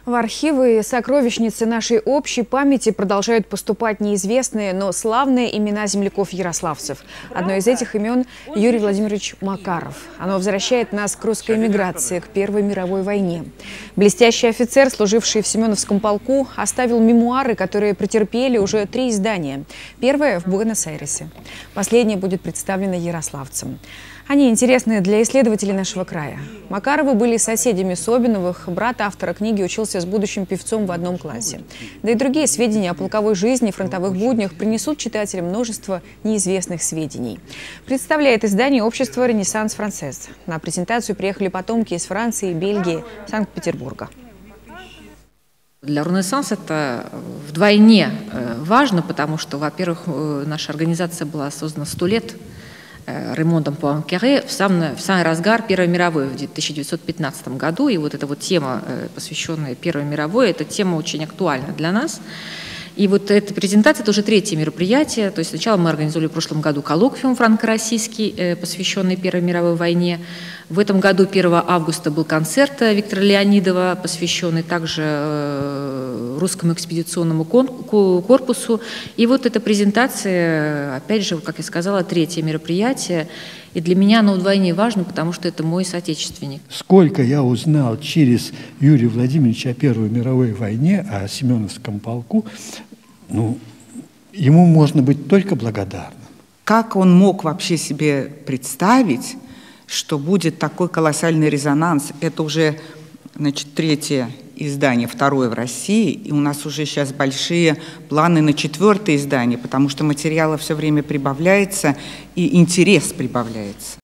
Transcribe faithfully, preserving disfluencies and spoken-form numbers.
В архивы и сокровищницы нашей общей памяти продолжают поступать неизвестные, но славные имена земляков-ярославцев. Одно из этих имен – Юрий Владимирович Макаров. Оно возвращает нас к русской эмиграции, к Первой мировой войне. Блестящий офицер, служивший в Семеновском полку, оставил мемуары, которые претерпели уже три издания. Первое – в Буэнос-Айресе. Последнее будет представлено ярославцам. Они интересны для исследователей нашего края. Макаровы были соседями Собиновых, брат автора книги учился с будущим певцом в одном классе. Да и другие сведения о полковой жизни и фронтовых буднях принесут читателям множество неизвестных сведений. Представляет издание общества «Ренессанс Францез». На презентацию приехали потомки из Франции, Бельгии, Санкт-Петербурга. Для Ренессанс это вдвойне важно, потому что, во-первых, наша организация была создана сто лет Раймондом Пуанкаре в самый, в самый разгар Первой мировой в тысяча девятьсот пятнадцатом году. И вот эта вот тема, посвященная Первой мировой, эта тема очень актуальна для нас. И вот эта презентация – это уже третье мероприятие. То есть сначала мы организовали в прошлом году коллоквиум франко-российский, посвященный Первой мировой войне. В этом году первого августа был концерт Виктора Леонидова, посвященный также русскому экспедиционному корпусу. И вот эта презентация, опять же, как я сказала, третье мероприятие. И для меня оно вдвойне важно, потому что это мой соотечественник. Сколько я узнал через Юрия Владимировича о Первой мировой войне, о Семеновском полку, ну, ему можно быть только благодарным. Как он мог вообще себе представить, что будет такой колоссальный резонанс? Это уже, значит, третье издание, второе в России, и у нас уже сейчас большие планы на четвертое издание, потому что материала все время прибавляется и интерес прибавляется.